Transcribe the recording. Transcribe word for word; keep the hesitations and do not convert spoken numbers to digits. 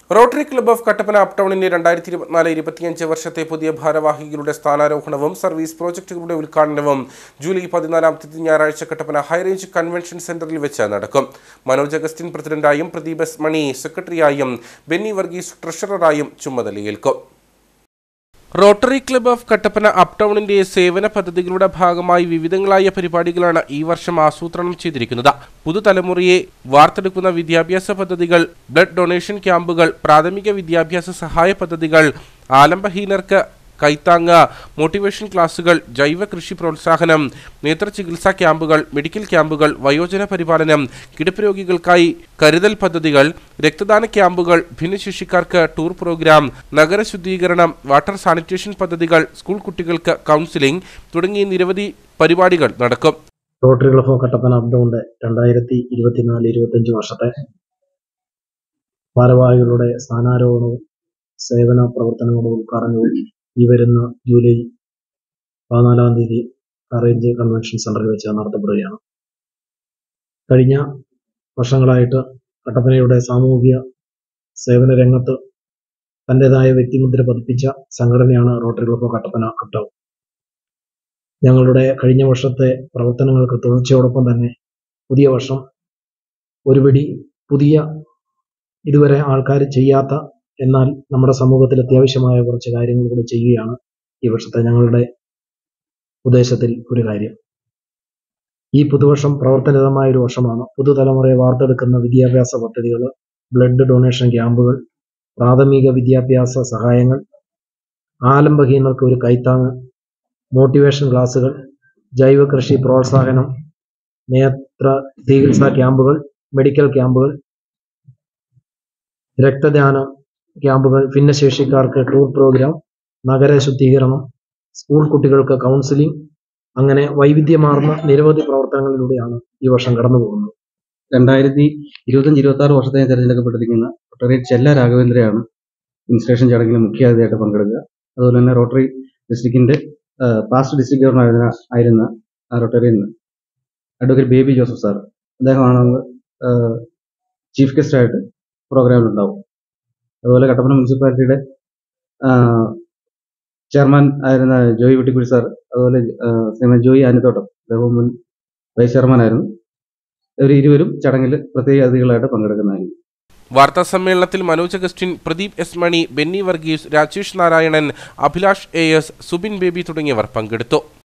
Rotary club of Kattappana അപ്ടൗണിന്റെ രണ്ടായിരത്തി ഇരുപത്തിനാല് ഇരുപത്തിയഞ്ച് വർഷത്തെ പുതിയ ഭാരവാഹികളുടെ സ്ഥാനാരോഹണവും സർവീസ് പ്രോജക്ടുകളുടെ ഉദ്ഘാടനവും ജൂലൈ പതിനാലാം തീയതി ഞായറാഴ്ച കട്ടപ്പന ഹൈറേഞ്ച് കൺവെൻഷൻ സെന്ററിൽ വെച്ച് നടക്കും. മനോജ് അഗസ്റ്റിൻ പ്രസിഡന്റായും പ്രദീപ് എസ് മണി സെക്രട്ടറിയായും ബെന്നി വർഗീസ് ട്രഷററായും ചുമതലയേൽക്കും. റോട്ടറി ക്ലബ്ബ് ഓഫ് കട്ടപ്പന അപ്ടൗണിന്റെ സേവന പദ്ധതികളുടെ ഭാഗമായി വിവിധങ്ങളായ പരിപാടികളാണ് ഈ വർഷം ആസൂത്രണം ചെയ്തിരിക്കുന്നത്. പുതുതലമുറയെ വാർത്തെടുക്കുന്ന വിദ്യാഭ്യാസ പദ്ധതികൾ, ബ്ലഡ് ഡൊണേഷൻ ക്യാമ്പുകൾ, പ്രാഥമിക വിദ്യാഭ്യാസ സഹായ പദ്ധതികൾ, ആലംബഹീനർക്ക് കൈത്താങ്ങ്, മോട്ടിവേഷൻ ക്ലാസുകൾ, ജൈവ കൃഷി പ്രോത്സാഹനം, നേത്രചികിത്സാ ക്യാമ്പുകൾ, മെഡിക്കൽ ക്യാമ്പുകൾ, വയോജന പരിപാലനം, കിടപ്പ് രോഗികൾക്കായി കരുതൽ പദ്ധതികൾ, രക്തദാന ക്യാമ്പുകൾ, ഭിന്നശേഷിക്കാർക്ക് ടൂർ പ്രോഗ്രാം, നഗര ശുദ്ധീകരണം, വാട്ടർ സാനിറ്റേഷൻ പദ്ധതികൾ, സ്കൂൾ കുട്ടികൾക്ക് കൗൺസിലിംഗ് തുടങ്ങിയ നിരവധി പരിപാടികൾ നടക്കും. റോട്ടറി ക്ലബ്ബ് ഓഫ് കട്ടപ്പന അപ്ടൗണിന്റെ രണ്ടായിരത്തി ഇരുപത്തിനാല് ഇരുപത്തിയഞ്ച് വർഷത്തെ ഭാരവാഹികളുടെ സ്ഥാനാരോഹണവും സേവന പ്രവർത്തനങ്ങളുടെ ഉദ്ഘാടനവും ഈ വരുന്ന ജൂലൈ പതിനാലാം തീയതി ഹൈറേഞ്ച് കൺവെൻഷൻ സെന്ററിൽ വെച്ച് നടത്തപ്പെടുകയാണ്. കഴിഞ്ഞ വർഷങ്ങളായിട്ട് കട്ടപ്പനയുടെ സാമൂഹിക സേവന രംഗത്ത് തൻ്റെതായ വ്യക്തിമുദ്ര പതിപ്പിച്ച സംഘടനയാണ് rotary club of Kattappana uptown. ഞങ്ങളുടെ കഴിഞ്ഞ വർഷത്തെ പ്രവർത്തനങ്ങൾക്ക് തുടർച്ചയോടൊപ്പം തന്നെ പുതിയ വർഷം ഒരുപിടി പുതിയ ഇതുവരെ ആൾക്കാർ ചെയ്യാത്ത എന്നാൽ നമ്മുടെ സമൂഹത്തിൽ അത്യാവശ്യമായ കുറച്ച് കാര്യങ്ങൾ കൂടി ചെയ്യുകയാണ് ഈ വർഷത്തെ ഞങ്ങളുടെ ഉദ്ദേശത്തിൽ ഒരു കാര്യം. ഈ പുതുവർഷം പ്രവർത്തനനിരതമായ ഒരു വർഷമാണ്. പുതുതലമുറയെ വാർത്തെടുക്കുന്ന വിദ്യാഭ്യാസ പദ്ധതികൾ, ബ്ലഡ് ഡൊണേഷൻ ക്യാമ്പുകൾ, പ്രാഥമിക വിദ്യാഭ്യാസ സഹായങ്ങൾ, ആലംബഹീനർക്ക് ഒരു കൈത്താങ്ങ്, മോട്ടിവേഷൻ ക്ലാസുകൾ, ജൈവ കൃഷി പ്രോത്സാഹനം, നേത്ര ചികിത്സാ ക്യാമ്പുകൾ, മെഡിക്കൽ ക്യാമ്പുകൾ, രക്തദാന ക്യാമ്പുകൾ, ഭിന്നശേഷിക്കാർക്ക് ടൂർ പ്രോഗ്രാം, നഗര ശുദ്ധീകരണം, സ്കൂൾ കുട്ടികൾക്ക് കൗൺസിലിംഗ്, അങ്ങനെ വൈവിധ്യമാർന്ന നിരവധി പ്രവർത്തനങ്ങളിലൂടെയാണ് ഈ വർഷം കടന്നു പോകുന്നത്. രണ്ടായിരത്തി ഇരുപത്തഞ്ച് ഇരുപത്തി ആറ് വർഷത്തേക്ക് തിരഞ്ഞെടുക്കപ്പെട്ടിരിക്കുന്ന റോട്ടറി ചെല്ല രാഘവേന്ദ്രയാണ് ഇൻസ്റ്റലേഷൻ ചടങ്ങിൽ മുഖ്യ അതിഥിയായിട്ട് പങ്കെടുക്കുക. അതുപോലെ തന്നെ റോട്ടറി ഡിസ്ട്രിക്റ്റിന്റെ പാസ്റ്റ് ഡിസ്ട്രിക്ട് ഗവർണർ ആയിരുന്ന റോട്ടറിയിൽ നിന്ന് അഡ്വക്കേറ്റ് ബേബി ജോസഫ് സാർ, അദ്ദേഹമാണ് ചീഫ് ഗസ്റ്റായിട്ട് പ്രോഗ്രാമിലുണ്ടാവും. അതുപോലെ കട്ടപ്പന മുനിസിപ്പാലിറ്റിയുടെ ചെയർമാൻ ആയിരുന്ന ജോയി വെട്ടിക്കുഴി സാർ, അതുപോലെ ശ്രീമതി ജോയി ആനിത്തോട്ടം, അദ്ദേഹം മുൻ വൈസ് ചെയർമാനായിരുന്നു. ഇവർ ഇരുവരും ചടങ്ങിൽ പ്രത്യേക അതിഥികളായിട്ട് പങ്കെടുക്കുന്നതായിരിക്കും. വാർത്താ സമ്മേളനത്തിൽ Manoj Augustine, Pradeep S Mani, Benny Varghese, Rajesh Narayanan, Abhilash A S, Subin Baby തുടങ്ങിയവർ പങ്കെടുത്തു.